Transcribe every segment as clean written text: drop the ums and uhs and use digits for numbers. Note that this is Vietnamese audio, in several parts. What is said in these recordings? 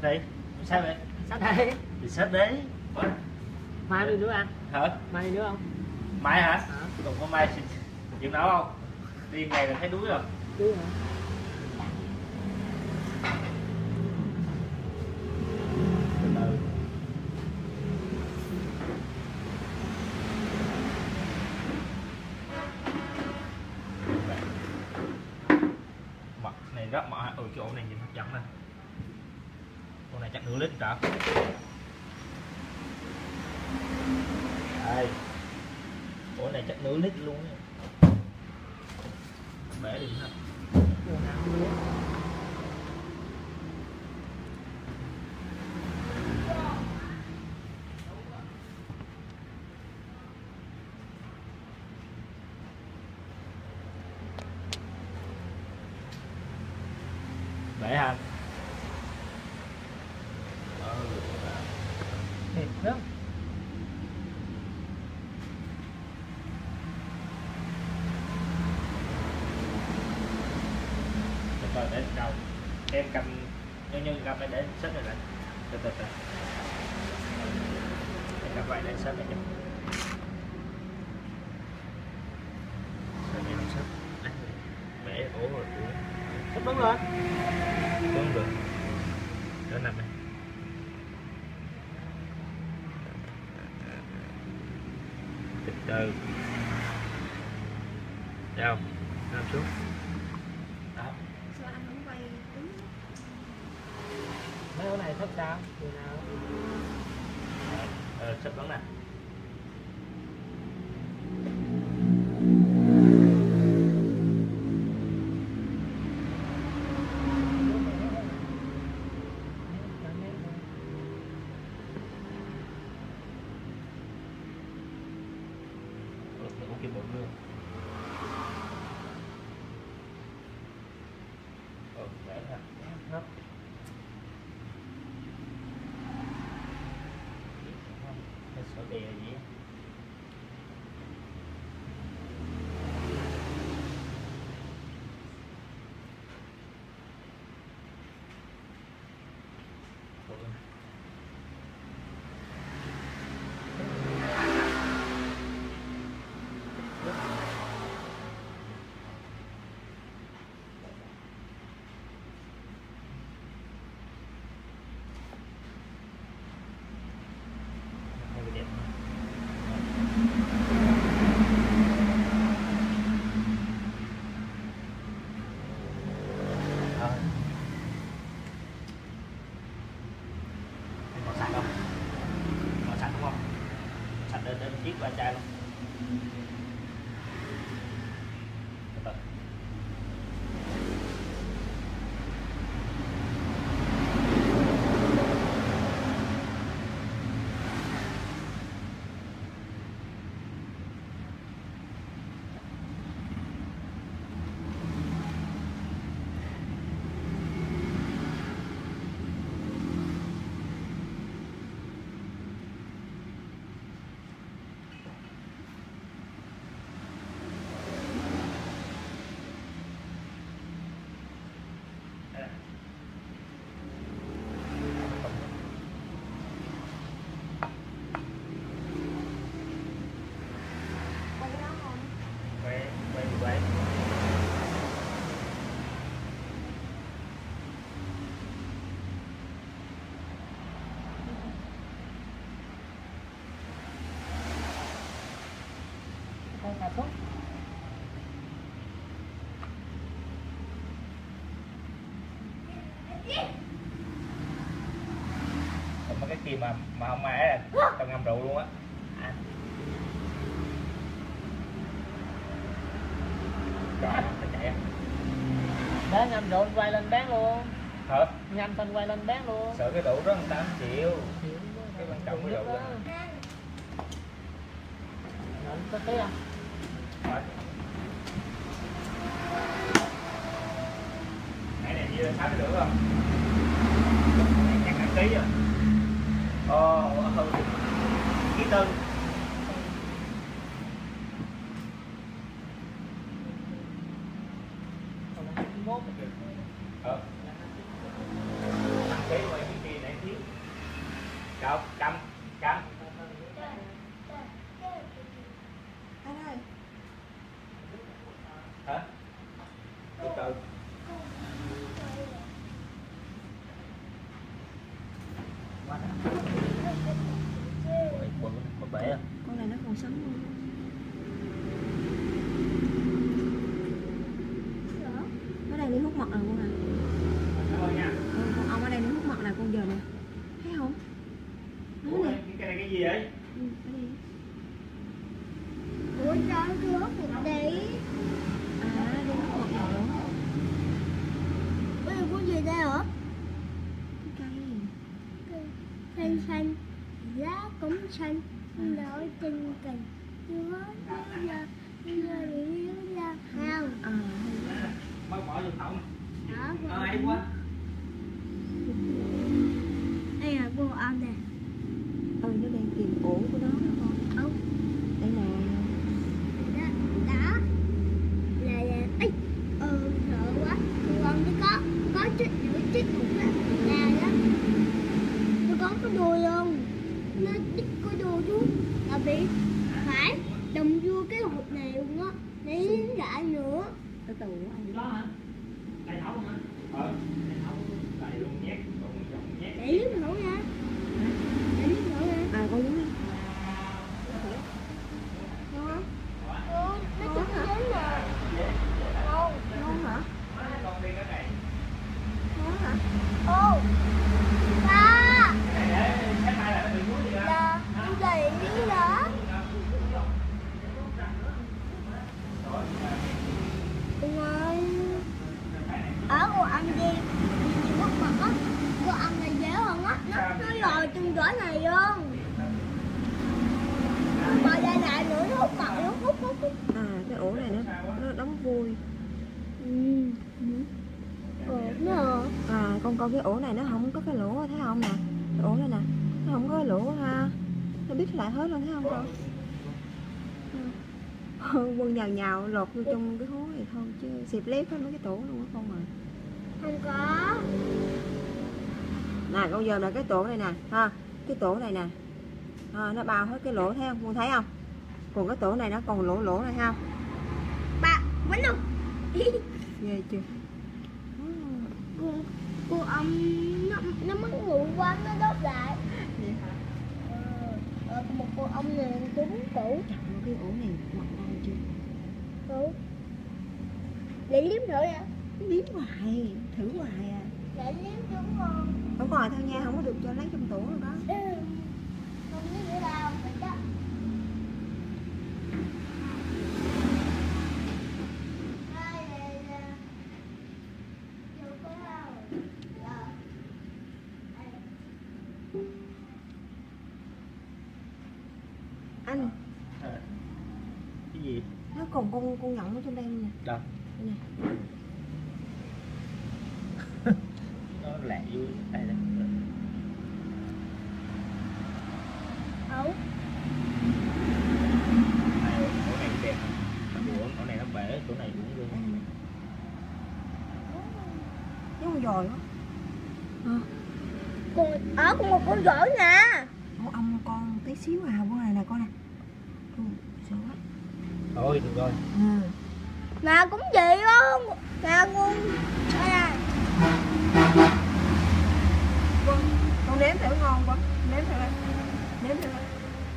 Đây, sao vậy? Sách đây. Thì xếp đấy. Mai đi nữa anh. Hả? Mai đi nữa không? Mai hả? Còn có mai chịu nấu không? Đi ngày là thấy đuối rồi. Đuối hả? Mặt này rất mỡ. Ừ, chỗ này nhìn hấp dẫn nè. Chỗ này chắc nửa lít cả. Đây. Chỗ này chắc nửa lít luôn. Bể đi ha. Bể ha. Thịt đó. Rồi để đầu em cầm như cầm để xếp này lại từ từ từ em cầm vậy để xếp này cho xếp này không xếp mẹ ổ rồi Sắp đúng rồi. đúng được để nằm đây từ từ đâu nằm xuống đó. Sao anh không quay đúng? Mấy cái này thấp sao? Từ nào? Xếp vẫn nè. Cái bộ luôn. Để ha. Hấp. Cái sổ bè gì á. Còn sạch không? Còn sạch đúng không? Sạch đến chiếc qua chai luôn. Từ từ. Quay cái đó không? Quay. Đây cà sốt. Còn mấy cái kia mà không ai là tao ngâm rượu luôn á. Rồi, nó chạy á. Để ngâm rượu quay lên bán luôn. Hả? Ngâm xong quay lên bán luôn. Sợ cái rượu đó 8 triệu. Cái quan trọng cái rượu đó. Có tí không? Rồi. Này chia lên 60 được không? Này chắc 5 kg rồi. Ký tư. Còn là 21. 5 kg ngoài cái kia hả? Từ từ. Quá đã. Bự bể à? Con này nó còn sống luôn. Ở đây đi hút mật rồi con à. Cảm ơn nha. Con ong ở đây nó hút mật này con giờ nè. Thấy không? Nó Ủa, nè. cái này cái gì vậy? Ừ, ở đây. Ủa sao chưa hút được đi? À, đi hút mật rồi đó. Bây giờ con gì đây hả? Cái cây. Xanh xanh, lá cũng xanh, đỏ chân cành, chưa ra, chưa ra hao. À, Mới bỏ vô thọng. Đó, Hay quá. đây là cô ong nè. nó đang tìm ổ của nó đó con. Ốc, Đây nè. đó, là, ấy, sợ quá. Cô ong nó có chích một là đó. Nó có cái đuôi luôn, nó chích cái đuôi xuống, là bị phải đồng vô cái hộp này luôn á, để liếm lại nữa. Từ từ anh. Lo hả? Đây thấu hả? Đây luôn nhét, luôn nhét. Để liếm thử nha. Để liếm thử nha. À, con nhúng đi. Ngon không? Nó chút chín nè. Ngon. Ngon hả? Con đi cái này. Ngon hả? Ô. Ba. Cái mai là nó bị muối gì đó. Là cái gì đi đó? Ngon. Ở cô ăn đi. Đi bắt mặt á. Cô ăn này dễ hơn á. Nó lòi chân gỏi này luôn. Bò ra lại nữa nó hút mặt nó hút. À, cái ổ này nó đóng vui. Nó hả? À, con coi cái ổ này nó không có cái lỗ, thấy không nè? Cái ổ này nè, nó không có cái lỗ ha. Nó biết lại hết luôn, thấy không con? Quân nhào lột vô trong cái hố này thôi chứ xịp lép hết mấy cái tổ luôn á con à. Không có. Nè con giờ là cái tổ này nè ha, cái tổ này nè nó bao hết cái lỗ, thấy không con, thấy không? Còn cái tổ này nó còn lỗ này ha. Ba, quánh luôn. Ghê chưa? Cô ông nó mất ngủ quá nó đốt lại. Vậy hả? Một cô ông này đúng cũ. Trời ơi, cái ổ này mọc ngon chưa? Cũ. Để liếm thử nha. Liếm hoài, thử hoài à. Để liếm chúng ngon. Không còn thôi nha, không có được cho lấy trong tủ rồi đó. Không biết nữa đâu, vậy đó. Anh, Cái gì? nó còn con nhộng ở trong đây nè. Đâu? Đây nè. Nó lẹ vô đây nè. Ấu. Chỗ này đẹp. Chỗ này nó bể, chỗ này cũng Đây luôn. nè. Giống con dòi quá. Con một con gỗ nè. Ủa, ông con tí xíu à, con này nè con nè. Sợ quá. Thôi được rồi. Nè cũng vậy luôn. Nè con. Đây nè. Con nếm thử ngon quá. Nếm thử đây. Nếm thử đây.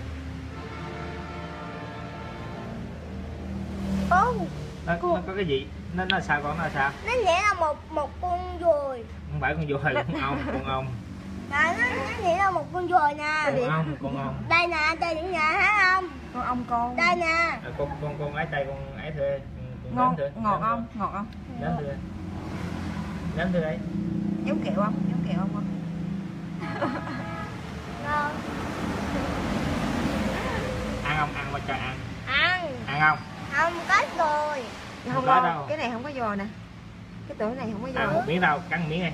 Ô, Nó có cái gì? Nó là sao con, nó là sao? nó nhẹ là một con ruồi. Không phải con ruồi, con ong. Nè, nó nhẹ là một con ruồi nè. Con ong. Đây nè, đây những nhà thấy không? Con ong con. Đây nè. À, con ái tay, con ái thưa. Ngon, ngọt không? Ngọt không? Nếm thưa. Nếm thưa đây. Giống kẹo không? Giống kẹo không? Ngon. Ăn không? Ăn mà cho ăn. Ăn. Ăn không? Không có rồi. Không có ngon. đâu. Cái này không có giò nè. Cái tổ này không có Ăn giò. một miếng đâu, cắn miếng này.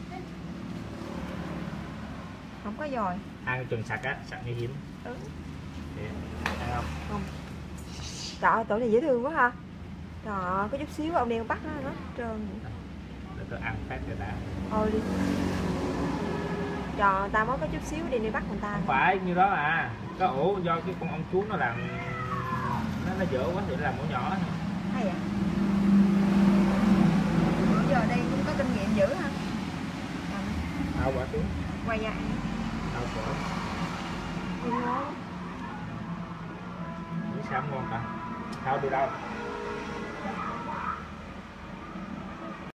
Không có giò. Ăn chừng sạch á, sạch như hiếm. Ừ. Ăn không? Trời ơi, tổ này dễ thương quá ha. Trời ơi, có chút xíu ông đeo bắt nó trơn. Để tôi ăn phát cho đã. Thôi đi. Trời, ta mới có chút xíu đi bắt người ta. Không phải như đó à. Cái ổ do cái con ong chúa nó làm nó dở quá thì làm ổ nhỏ. Hay vậy? giờ đây cũng có kinh nghiệm dữ ha. Thao quả xuống. Quay ra ăn. Thao quả. Ngon. Nghĩ sao ngon ta? Thao từ đâu?